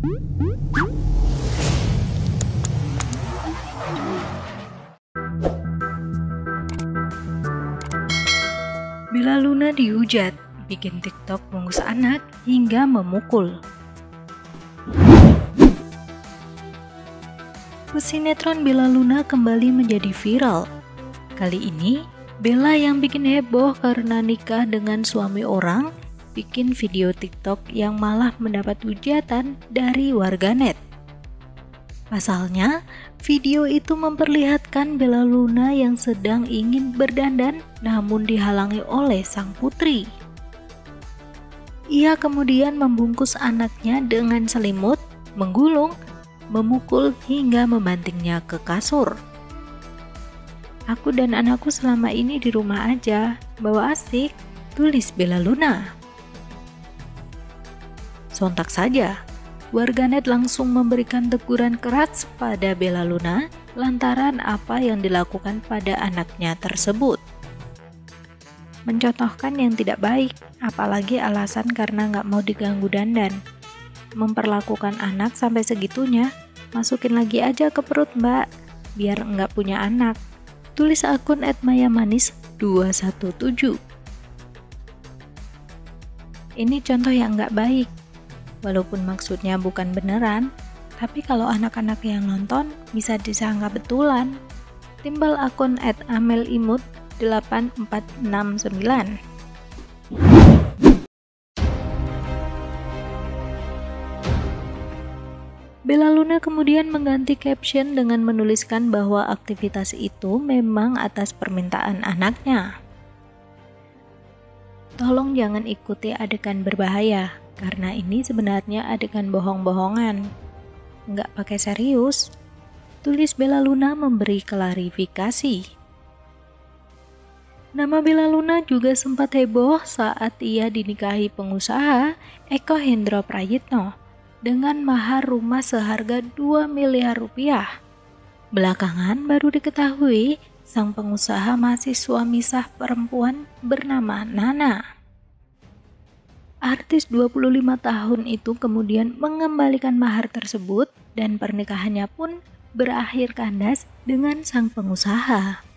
Bella Luna dihujat, bikin TikTok bungkus anak hingga memukul. Pesinetron Bella Luna kembali menjadi viral. Kali ini, Bella yang bikin heboh karena nikah dengan suami orang, bikin video TikTok yang malah mendapat hujatan dari warganet. Pasalnya, video itu memperlihatkan Bella Luna yang sedang ingin berdandan namun dihalangi oleh sang putri. Ia kemudian membungkus anaknya dengan selimut, menggulung, memukul hingga membantingnya ke kasur. "Aku dan anakku selama ini di rumah aja, bawa asik," tulis Bella Luna. Sontak saja, warganet langsung memberikan teguran keras pada Bella Luna lantaran apa yang dilakukan pada anaknya tersebut. Mencontohkan yang tidak baik, apalagi alasan karena nggak mau diganggu dandan. Memperlakukan anak sampai segitunya, masukin lagi aja ke perut mbak, biar nggak punya anak, tulis akun @mayamanis217. Ini contoh yang nggak baik. Walaupun maksudnya bukan beneran, tapi kalau anak-anak yang nonton bisa disangka betulan. Timbal akun @amelimut8469. Bella Luna kemudian mengganti caption dengan menuliskan bahwa aktivitas itu memang atas permintaan anaknya. "Tolong jangan ikuti adegan berbahaya, karena ini sebenarnya adegan bohong-bohongan. Nggak pakai serius," tulis Bella Luna memberi klarifikasi. Nama Bella Luna juga sempat heboh saat ia dinikahi pengusaha Eko Hendro Prayitno dengan mahar rumah seharga 2 miliar rupiah. Belakangan baru diketahui sang pengusaha masih suami sah perempuan bernama Nana. Artis 25 tahun itu kemudian mengembalikan mahar tersebut dan pernikahannya pun berakhir kandas dengan sang pengusaha.